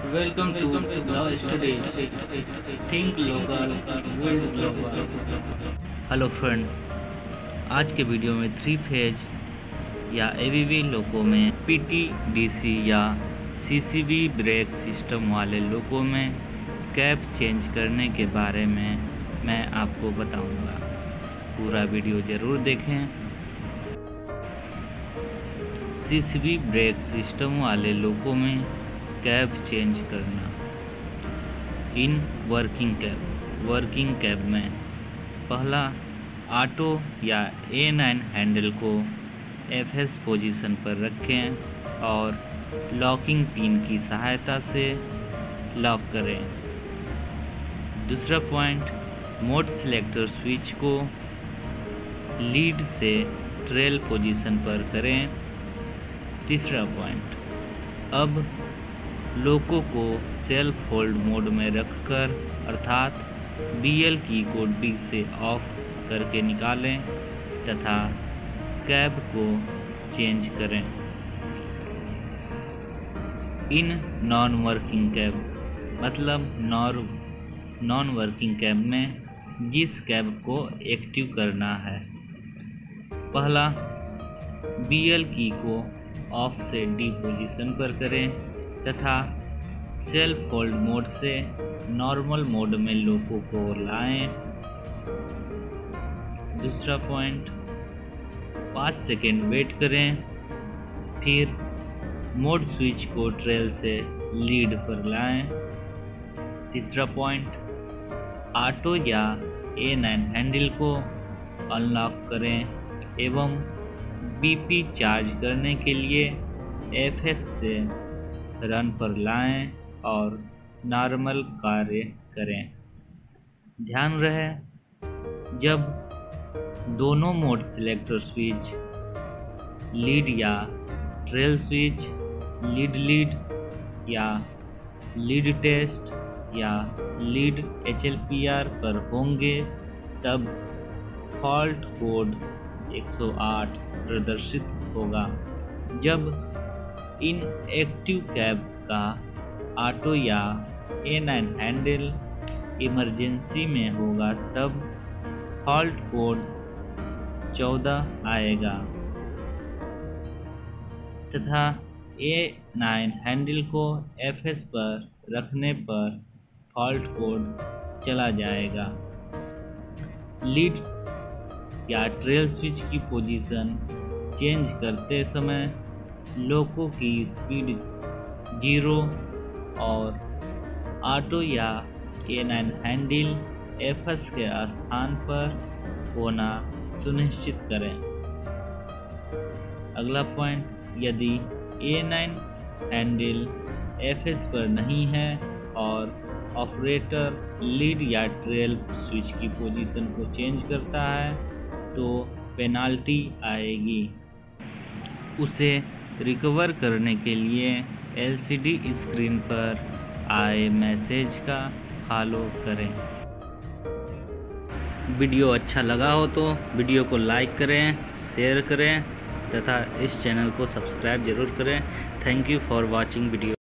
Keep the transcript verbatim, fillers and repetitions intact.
Welcome to the studies. Think local, build global. Hello friends, आज के video में three phase या एवीवी लोको में पीटीडीसी या सीसीवी ब्रेक सिस्टम वाले लोको में कैप चेंज करने के बारे में मैं आपको बताऊंगा। पूरा वीडियो ज़रूर देखें। सीसीवी ब्रेक सिस्टम वाले लोको में कैप चेंज करना। In working cab working cab में पहला, ऑटो या ए नाइन हैंडल को एफ एस पोजीशन पर रखें और लॉकिंग पिन की सहायता से लॉक करें। दूसरा पॉइंट, मोड सिलेक्टर स्विच को लीड से ट्रेल पोजीशन पर करें। तीसरा पॉइंट, अब लोको को सेल्फ होल्ड मोड में रखकर अर्थात बी एल की को डी से ऑफ करके निकालें तथा कैब को चेंज करें। इन नॉन वर्किंग कैब मतलब नॉर नॉन वर्किंग कैब में जिस कैब को एक्टिव करना है, पहला, बी एल की को ऑफ से डी पोजीशन पर करें तथा सेल्फ होल्ड मोड से नॉर्मल मोड में लोको को लाएं। दूसरा पॉइंट, पाँच सेकेंड वेट करें, फिर मोड स्विच को ट्रेल से लीड पर लाएं। तीसरा पॉइंट, ऑटो या ए नाइन हैंडल को अनलॉक करें एवं बीपी चार्ज करने के लिए एफ एस से रन पर लाएं और नॉर्मल कार्य करें। ध्यान रहे, जब दोनों मोड सिलेक्टर स्विच लीड या ट्रेल स्विच लीड लीड या लीड टेस्ट या lead H L P R पर होंगे तब फॉल्ट कोड एक सौ आठ प्रदर्शित होगा। जब इन एक्टिव कैब का ऑटो या ए नाइन हैंडल इमरजेंसी में होगा तब फॉल्ट कोड चौदह आएगा तथा ए नाइन हैंडल को एफ एस पर रखने पर फॉल्ट कोड चला जाएगा। लीड या ट्रेल स्विच की पोजीशन चेंज करते समय लोको की स्पीड जीरो और ऑटो या A nine handle F S के स्थान पर होना सुनिश्चित करें। अगला पॉइंट, यदि A nine handle F S पर नहीं है और ऑपरेटर लीड या ट्रेल स्विच की पोजीशन को चेंज करता है तो पेनाल्टी आएगी। उसे रिकवर करने के लिए एल सी डी स्क्रीन पर आए मैसेज का फॉलो करें। वीडियो अच्छा लगा हो तो वीडियो को लाइक करें, शेयर करें तथा इस चैनल को सब्सक्राइब जरूर करें। Thank you for watching video.